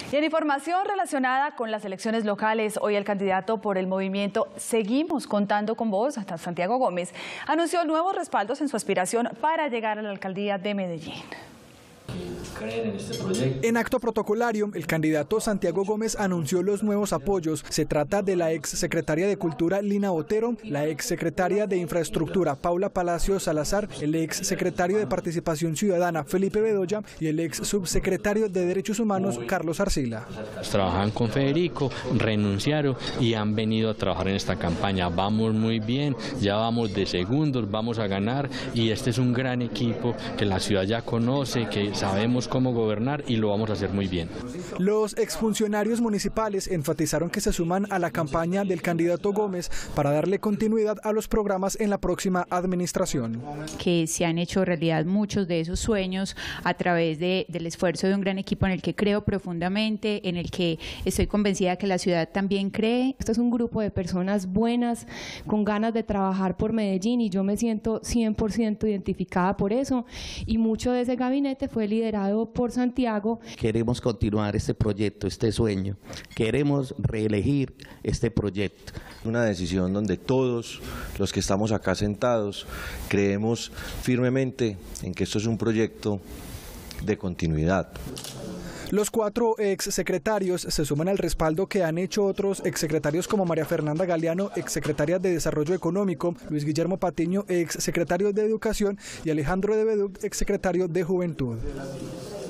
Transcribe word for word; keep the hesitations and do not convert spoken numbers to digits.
Y en información relacionada con las elecciones locales, hoy el candidato por el movimiento Seguimos Contando con Vos, hasta Santiago Gómez, anunció nuevos respaldos en su aspiración para llegar a la alcaldía de Medellín. En, este proyecto. En acto protocolario, el candidato Santiago Gómez anunció los nuevos apoyos. Se trata de la ex secretaria de Cultura Lina Botero, la ex secretaria de Infraestructura Paula Palacio Salazar, el ex secretario de Participación Ciudadana Felipe Bedoya y el ex subsecretario de Derechos Humanos Carlos Arcila. Trabajan con Federico, renunciaron y han venido a trabajar en esta campaña. Vamos muy bien, ya vamos de segundos, vamos a ganar y este es un gran equipo que la ciudad ya conoce, que sabemos cómo gobernar y lo vamos a hacer muy bien. Los exfuncionarios municipales enfatizaron que se suman a la campaña del candidato Gómez para darle continuidad a los programas en la próxima administración. Que se han hecho realidad muchos de esos sueños a través de, del esfuerzo de un gran equipo en el que creo profundamente, en el que estoy convencida que la ciudad también cree. Esto es un grupo de personas buenas, con ganas de trabajar por Medellín y yo me siento cien por ciento identificada por eso y mucho de ese gabinete fue liderado por Santiago. Queremos continuar este proyecto, este sueño. Queremos reelegir este proyecto. Una decisión donde todos los que estamos acá sentados creemos firmemente en que esto es un proyecto de continuidad. Los cuatro exsecretarios se suman al respaldo que han hecho otros exsecretarios como María Fernanda Galeano, exsecretaria de Desarrollo Económico, Luis Guillermo Patiño, exsecretario de Educación y Alejandro de Bedú, exsecretario de Juventud.